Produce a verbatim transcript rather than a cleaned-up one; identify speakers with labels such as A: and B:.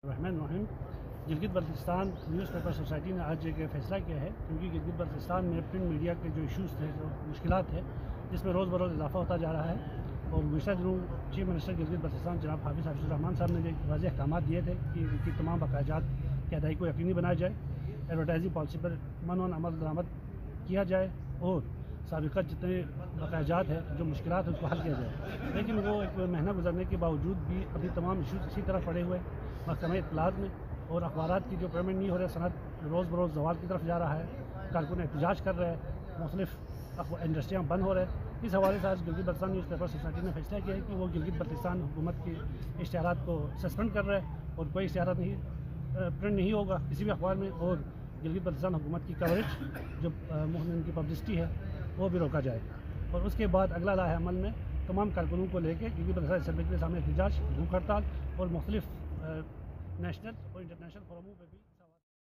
A: الرحمن الرحیم Gilgit Baltistan newspaper society نے آج ایک فیصلہ کیا ہے، کیونکہ گلگت بلتستان میں پرنٹ میڈیا کے جو ایشوز تھے، جو مشکلات ہے، جس میں روز بروز اضافہ ہوتا جا رہا ہے، اور گزشتہ دنوں چیف منسٹر گلگت بلتستان جناب حافظ حفیظ الرحمان صاحب نے واضح احکامات دیے تھے کہ ان کی تمام بقایات کی ادائیگی کو یقینی بنایا جائے، ایڈورٹائزنگ پالیسی پر من عمل درآمد کیا جائے اور سابقہ جتنے بقایات ہیں، جو مشکلات ہیں، اس کو حل کیا جائے۔ لیکن وہ ایک مہینہ گزرنے کے باوجود بھی ابھی تمام ایشوز اسی طرح پڑے ہوئے محکمہ اطلاعات میں، اور اخبارات کی جو پیمنٹ نہیں ہو رہے، صنعت روز بروز زوال کی طرف جا رہا ہے، کارکن احتجاج کر رہے ہیں، مختلف انڈسٹریاں بند ہو رہے ہیں۔ اس حوالے سے آج Gilgit Baltistan newspaper society نے فیصلہ کیا ہے کہ وہ گلگت بلتستان حکومت کے اشتہارات کو سسپینڈ کر رہے ہیں، اور کوئی اشتہارات نہیں پرنٹ نہیں ہوگا کسی بھی اخبار میں، اور گلگت بلتستان حکومت کی کوریج جو ان کی پبلسٹی ہے وہ بھی روکا جائے، اور اس کے بعد اگلا راہ عمل میں تمام کارکنوں کو لے کے گلگت بلتستان اسمبلی کے سامنے احتجاج، بھوک ہڑتال اور مختلف نیشنل اور انٹرنیشنل فورموں پہ بھی